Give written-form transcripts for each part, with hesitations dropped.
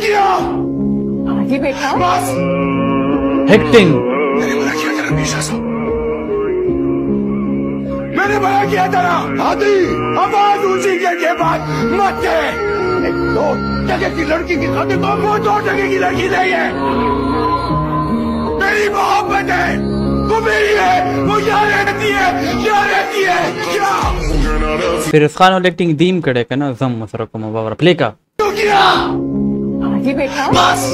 किया? जी बेटा बस। एक्टिंग मैंने मना किया था रमेश साहब, मैंने मना किया था ना। आदि आवाज ऊंची के बाद मत दे। एक 2 टके की लड़की की खातिर को वो 2 टके की लड़की नहीं है। मेरी मोहब्बत है, वो मेरी है, वो यहाँ रहती है, यहाँ रहती है क्या? फिरोज खान और एक्टिंग दीम कड़े का ना जम मसर को मुबारक प्ले का क्यों किया? जी बेटा बस।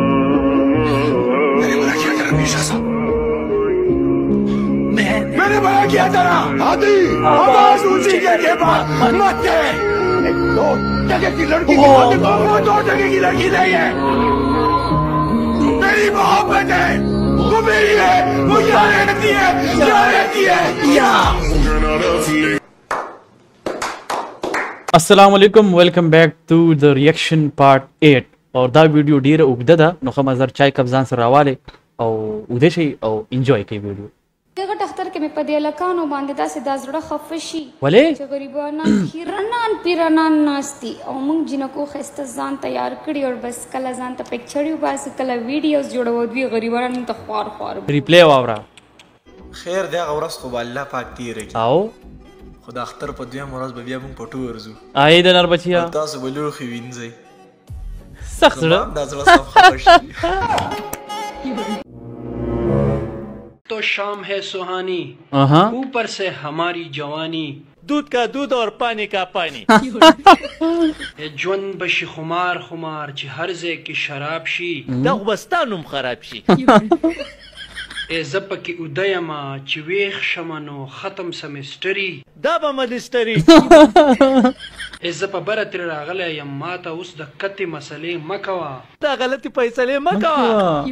मैंने मना किया था रमेश साहब, मैंने मना किया था ना। आदि आवाज ऊंची के बाद मत दे। एक 2 टके की लड़की की खातिर को वो 2 टके की लड़की नहीं है। मेरी मोहब्बत है, वो मेरी है, वो यहाँ रहती है, यहाँ रहती है क्या? अस्सलाम वालेकुम, welcome back to the reaction part 8 और दा वीडियो ډیره اوږده ده نو خو مزر چای کپ ځان سره راواله او وده شي او انجوای کوي ویډیو. دغه ډاکټر کې مې په دې لکانو باندې داسې د زړه خفشي ولې چې غریبانان پیرانان پیرانان ناشتي او موږ جنکو خسته ځان تیار کړی او بس کله ځان ته پکچر یو بس کله ویډیوز جوړو دوی غریبانان ته خوار خوار ریپلی واورا خیر دا غورس خو الله پاک تیر کی او خدا اختر په دوه مرز به بیا موږ پټو ورزو آی د نر بچیا تاسو بلو خو وینځي سخت زړه دا زړه صف خفشي तो शाम है सुहानी ऊपर से हमारी जवानी दूध का दूध और पानी का पानी جون بشي خمار خمار چې هر ځای کې شراب شي دا وبستانم خراب شي زه پکې ودیمه چې ویښ شمه نو ختم سمستري دا به ملستري زه په بره ترې راغلی یم ماته اوس د کتې مسلې مه کوه دا غلطي فیصلې مه کوه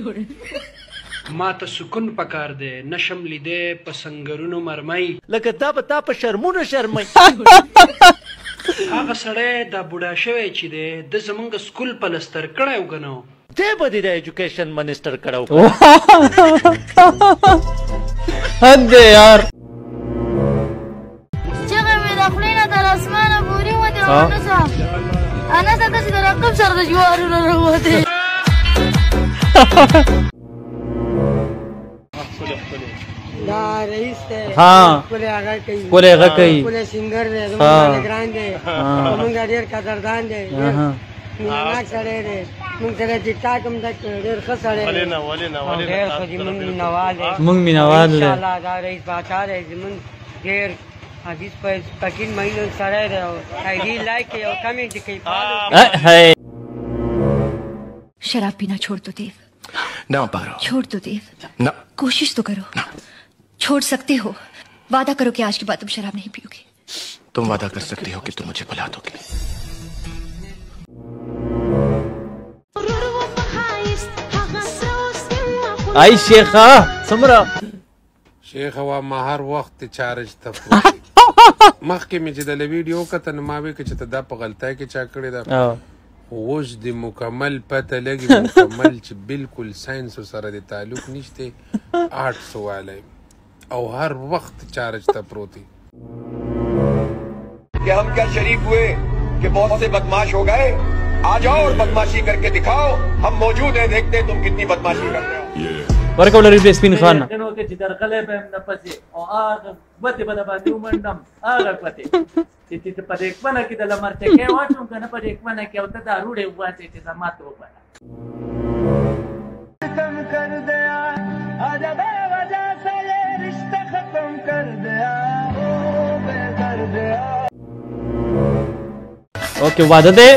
ما ته سکون پکار دی نشم لیدی په سنګرونو مرمۍ لکه دا به تا په شرمونو شرمۍ هغه سړی دا بوډا شوی چې دی د زمونږ سکول پلستر کړی وګنو دی به دې د ایجوکیشن منسټر کړی حد دی یار چغه مې د خولې نه تر اسمانه پورې وتې انا ته داسې د رقم سره د جوارونه راوتې دا رئیس ته ها کولې هغه کوي کولې هغه کوي کولې سنگر دی زموږ ګران دی موږ ډېر قدردان دی میناک سړی دی موږ سره ټیک ټاک هم ډېر ښه سړی دی ډېر ښه دي موږ مینوال دی موږ مینوال دی انشاءالله دا رئیس باچا دی زموږ ډېر حدیث په پکین مهینو سړی دی آی ډي لایک او کمنټ کوي शराब पीना छोड़ दो देव ना पारो छोड़ दो देव ना कोशिश तो करो छोड़ सकते हो वादा करो कि आज के बाद तुम शराब नहीं पियोगे तुम वादा कर सकती हो कि तुम मुझे भुला दोगे आई शेखा समरा شیخ وا ما هر وخت چارج ته مخکې مې چې د ویډیو کته نو ما وی چې ته دا په غلطای کې چا کړی دا اوس د مکمل پته لګي مکمل چې بالکل ساينس سره د تعلق نشته آرټ سواله او هر وخت چارج ته پروتي कि हम क्या शरीफ हुए कि बहुत से बदमाश हो गए आ जाओ और बदमाशी करके दिखाओ हम मौजूद हैं देखते हैं तुम कितनी बदमाशी करते हो ورکو لري د سپین خان نو کې چې درغله به نه پسې او هغه بده بده باندې ومنډم هغه پته چې په دې کمنه کې د لمرته کې واټوم کنه په دې کمنه کې او ته دا روړې واسه چې زما ته وباله ختم کر دیا اجا بے وجہ سے یہ رشتہ ختم کر دیا او بے کر دیا اوکے وعده ده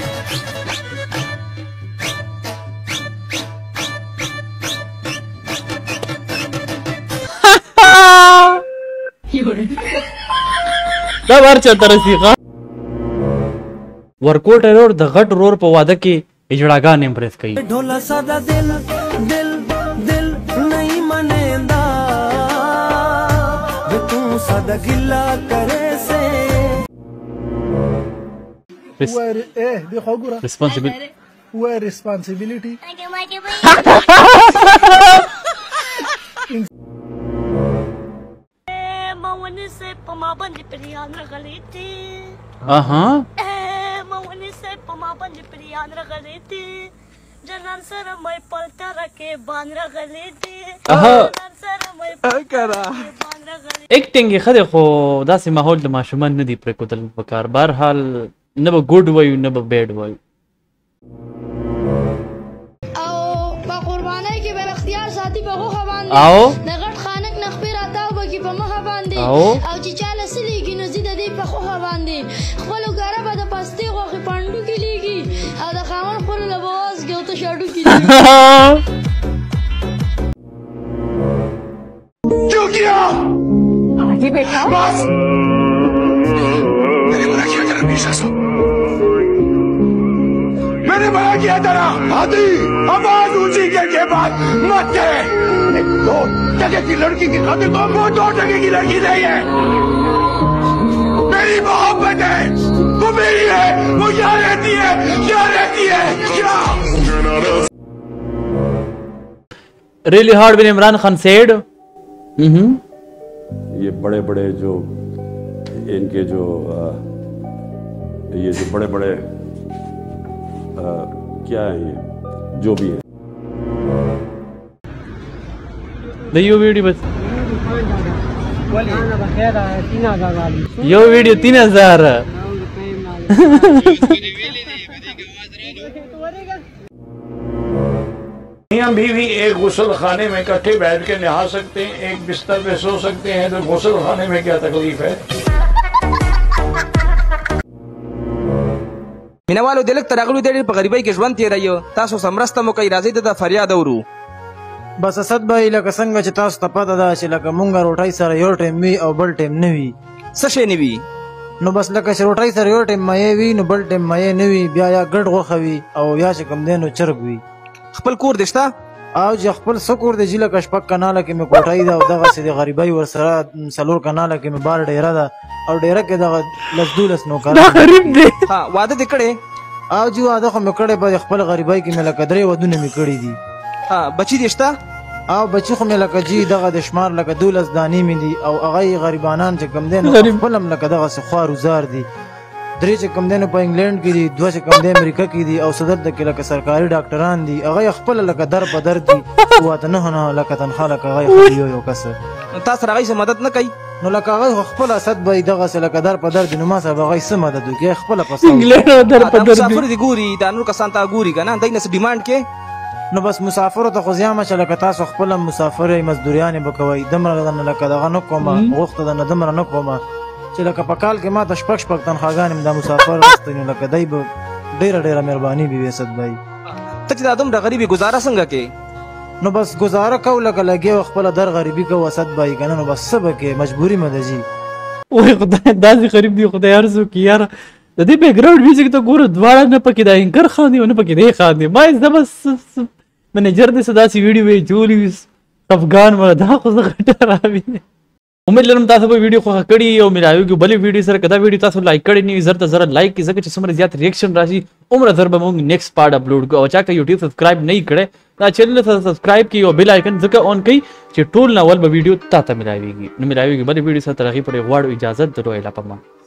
دا بار چلته رسیقه ورکوټ رور د غټ رور په واده کې اجړاګان امپریس کوي ढोला सादा दिल दिल दिल नहीं मनेंदा वे तू सादा गिला करे से responsibility مونږ سے پما باندې پریان غلې دي اها مونږ से पमा बंद प्रियान रगले थी जनन सर मैं पलटा रखे बांध रगले थी जनन सर मैं کړه اکټینګ یې ښه دی خو داسې ماحول د ماشومان نه دي پرېښودل پکار بهرحال نه به ګوډ وایو نه به بیډ وایو او په قربانۍ کې بل اختیار ساتي په غوښه باندې او د غټ خانک نخبي راتاو به کې په مخه باندې او چې چاله سلیږي نو زی د دې په خوښه باندې خپلو ګاره به د پستې غوښې پانډو کې لیږي او د خاوند خپلو له به وازګې او تشاډو کې क्यों किया हाजी बेटा बस मैंने मना किया था मीसा साहब मैंने मना किया था ना हाथी आवाज ऊंची करके बात मत करे एक 2 टके की लड़की की खातिर को वो 2 टके की लड़की नहीं है मेरी मोहब्बत है वो मेरी है वो क्या रहती है क्या क्या really hard when Imran Khan said ये बड़े बड़े जो इनके जो ये जो बड़े बड़े क्या है ये जो भी है यो वीडियो बस यो वीडियो 3000 मियां बीवी एक गुसल खाने में इकट्ठे बैठ के नहा सकते हैं एक बिस्तर पे सो सकते हैं तो गुसल खाने में क्या तकलीफ है مینوالو د لک تراغلو د ډېر په غریبۍ کې ژوند تېروي تاسو سمرسته مو کوي راځئ د فریاد اورو بس اسد بھائی لکه څنګه چې تاسو ته پته ده چې لکه مونږ روټۍ سره یو ټیم وي او بل ټیم نه وي څه شی نه وي نو بس لکه چې روټۍ سره یو ټیم مایې وي نو بل ټیم مایې نه وي بیا یا ګډ غوښه وي او یا چې کوم دی نو چرګ وي خپل کور دې شته او چې خپل څه کور دی چې لکه شپږ کناله کې مې کوټۍ ده او دغسې د غریبۍ ورسره 4 کناله کې مې بار ډیره ده او ډیره کې دغه 10-12 نوکران ها واده دې کړی او چې واده خو مې کړی په خپل غریبۍ کې مې لکه 3 ودونه مې کړي دي ها بچي دې شته او بچی خو مې لکه جی دغه د شمار لکه 12 دانې مې دي او هغه غریبانان چې کوم دی نو خپل هم لکه دغسې خوار وزار دي 3 چې کوم دی نو په انګلینډ کې دي 2 چې کوم دی امریکا کې دي او صدر د کې لکه سرکاري ډاکټران دي هغه خپل لکه در په در دي واته نه لکه تنخوا لکه هغه یو کس تاسو راغی څه مدد نه کوي نو لکه هغه خپل اسد به دغسې لکه در په در دي نو ما سره هغه څه مدد وکړي خپله پسې انګلینډ در په در مسافر دي ګوري دا نور کسان ته ګوري که نه دی نه څه ډیمانډ کې نو بس مسافرو ته خو زیامه چې لکه تاسو خپله مسافر یې مزدوریانې به کوئ دومره درنه لکه دغه نه کومه غوښته درنه دومره نه کومه چې لکه په کال کې ما ته شپږ تنخواګانې مې دا مسافر واخیستې نو لکه دی به ډېره مهرباني به وي اسد بھائی ته چې دا دومره غریبي ګزاره څنګه کې نو بس گزاره کو لکه لګي او خپل در غریبي کو اسد بھائی کنه نو بس سبا کې مجبوری مدجی وای خدای داسې غریب دی خدای ارزو کی یار د دې بیک گراوند میوزیک ته ګوره دواړه نه پکې دا انکر خان دی او نه پکې دی خان دی ما زه بس منیجر دې صدا سی ویډیو وی جولیس افغان ولا دا خو زه غټه راوي امید لرم تاسو به ویډیو خوښه کړي او ملایوږي بلې ویډیو سره کدا ویډیو تاسو لایک کړئ نه زر ته زر لایک کی ځکه چې څومره زیات ریاکشن راشي عمر زر به موږ نیکسټ پارت اپلوډ کوو او چا که یوټیوب سبسکرایب نه کړئ دا چینل ته سبسکرایب کړئ او بیل آیکن ځکه اون کړئ چې ټول ناول به ویډیو تاسو ملایوږي نو ملایوږي بلې ویډیو سره تر هغې پورې غواړو اجازه درو اله پما